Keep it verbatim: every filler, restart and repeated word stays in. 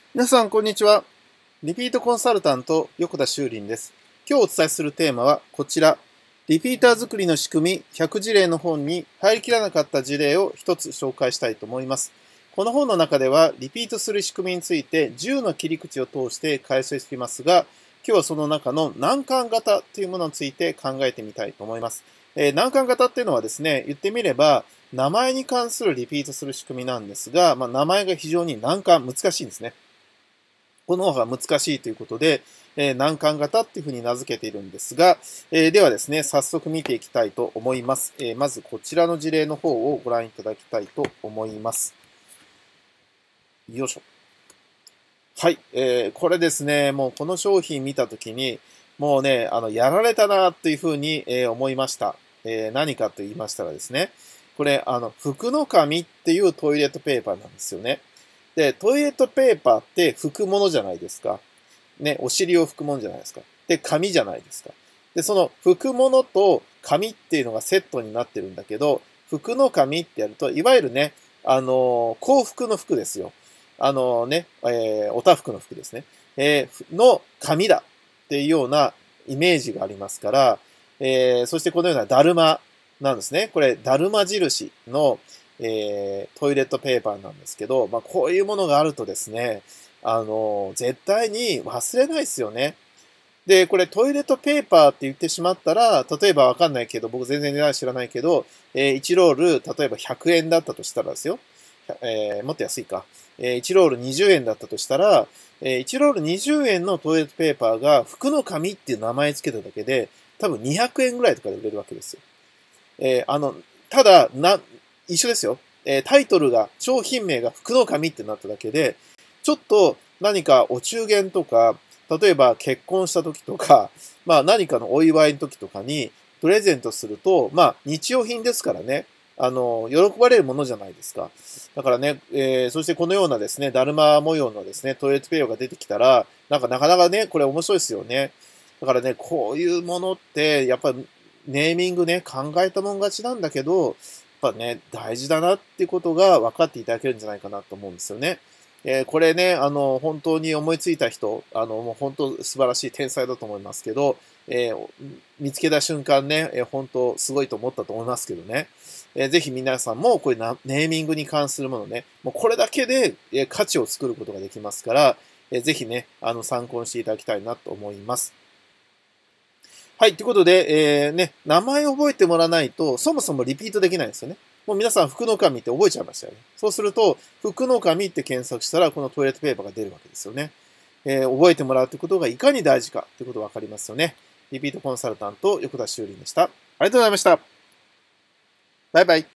皆さん、こんにちは。リピートコンサルタント、横田修林です。今日お伝えするテーマはこちら。リピーター作りの仕組みひゃく事例の本に入りきらなかった事例を一つ紹介したいと思います。この本の中では、リピートする仕組みについてじゅうの切り口を通して解説していますが、今日はその中の難関型というものについて考えてみたいと思います。えー、難関型っていうのはですね、言ってみれば、名前に関するリピートする仕組みなんですが、まあ、名前が非常に難関、難しいんですね。この方が難しいということで、えー、難関型っていうふうに名付けているんですが、えー、ではですね、早速見ていきたいと思います。えー、まずこちらの事例の方をご覧いただきたいと思います。よいしょ。はい、えー、これですね、もうこの商品見たときに、もうね、あの、やられたなというふうに、えー、思いました。えー、何かと言いましたらですね、これ、あの、福の神っていうトイレットペーパーなんですよね。で、トイレットペーパーって拭くものじゃないですか。ね、お尻を拭くものじゃないですか。で、紙じゃないですか。で、その拭くものと紙っていうのがセットになってるんだけど、服の紙ってやると、いわゆるね、あのー、幸福の服ですよ。あのね、えー、おたふくの服ですね。えー、の紙だっていうようなイメージがありますから、えー、そしてこのようなだるまなんですね。これ、だるま印の、えー、トイレットペーパーなんですけど、まあ、こういうものがあるとですね、あの、絶対に忘れないですよね。で、これトイレットペーパーって言ってしまったら、例えばわかんないけど、僕全然値段知らないけど、えー、いちロール、例えばひゃくえんだったとしたらですよ。えー、もっと安いか。えー、いちロールにじゅうえんだったとしたら、えー、いちロールにじゅうえんのトイレットペーパーが、服の紙っていう名前つけただけで、多分にひゃくえんぐらいとかで売れるわけですよ。えー、あの、ただ、な、一緒ですよ。えー、タイトルが、商品名が服の紙ってなっただけで、ちょっと何かお中元とか、例えば結婚した時とか、まあ何かのお祝いの時とかにプレゼントすると、まあ日用品ですからね、あの、喜ばれるものじゃないですか。だからね、えー、そしてこのようなですね、だるま模様のですね、トイレットペーパーが出てきたら、なんかなかなかね、これ面白いですよね。だからね、こういうものって、やっぱネーミングね、考えたもん勝ちなんだけど、やっぱね、大事だなっていうことが分かっていただけるんじゃないかなと思うんですよね。えー、これね、あの、本当に思いついた人、あの、もう本当素晴らしい天才だと思いますけど、えー、見つけた瞬間ね、えー、本当すごいと思ったと思いますけどね。えー、ぜひ皆さんもこういうなネーミングに関するものね、もうこれだけで、えー、価値を作ることができますから、えー、ぜひね、あの、参考にしていただきたいなと思います。はい、ということで、えー、ね、名前を覚えてもらわないと、そもそもリピートできないんですよね。もう皆さん、福の神って覚えちゃいましたよね。そうすると、福の神って検索したら、このトイレットペーパーが出るわけですよね。えー、覚えてもらうということがいかに大事かということがわかりますよね。リピートコンサルタント、横田修理でした。ありがとうございました。バイバイ。